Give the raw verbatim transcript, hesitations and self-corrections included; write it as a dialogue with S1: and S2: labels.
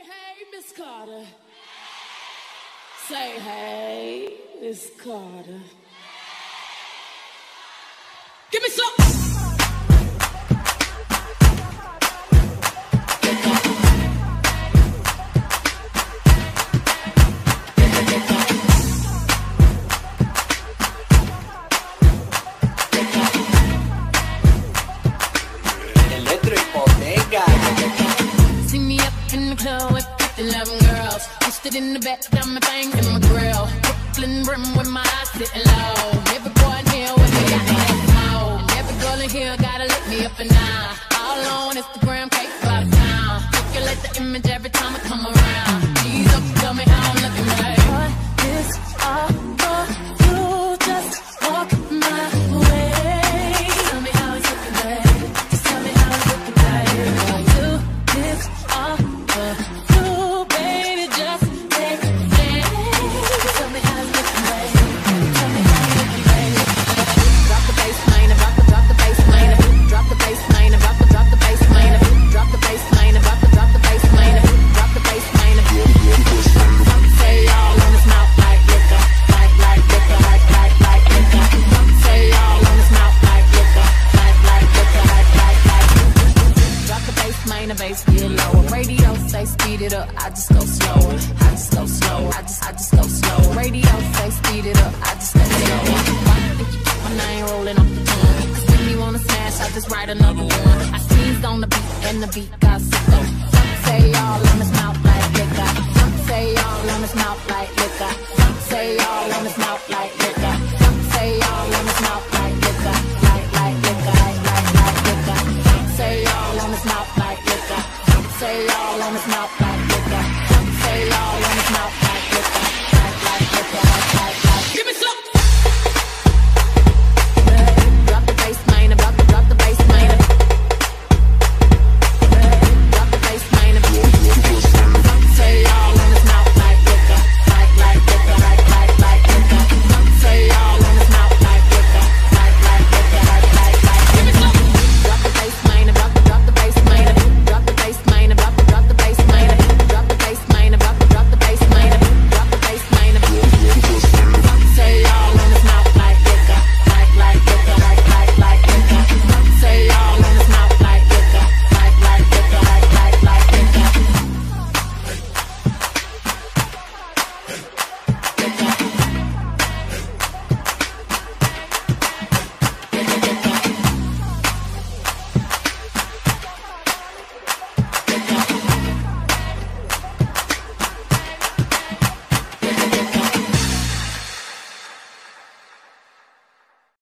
S1: hey, Miss Carter. Say, hey, Miss Carter. Give me some.
S2: See me up in the club with eleven girls. Twisted in the back, got my thing in my grill. Brooklyn brim with my eyes sitting low. Every boy in here with me got that smoke. And every girl in here gotta lick me up and down. All on Instagram, cake by the town. Circulate the image every time I come around. Ease up, tell me how I'm looking right.
S1: What is all for you? Just walk my way. Tell me how it's looking right. Just tell me how it's looking right. You is all for you, baby. Just take a chance. Just tell me how it's looking right. Tell me how it's looking right.
S2: Drop the bass, man, about to drop the bass, man. Drop the bass, man, about to drop the bass, man. Drop the bass, man, about to drop the bass, man. Drop the bass, man. Some say all on his mouth like liquor, like like liquor, like like like liquor. Some say all on his mouth like liquor, like like liquor, like like like. Drop the bass, man, the bass get lower. Radio say speed it up, I just go slower. I just go slower. I just I just go slower. Radio say speed it up, I just go slower. Why you think you keep my name rolling off the tongue? Cause when you wanna smash, I just write another one. I sneezed on the beat and the beat got sicko. Some say all on his mouth like liquor. Some say all on his mouth like liquor. Some say all on his mouth like liquor. Some say all on his mouth like liquor. Like like liquor, like like like liquor. Some say all on his mouth like liquor. Some say all on his mouth like liquor. Some say all on his mouth.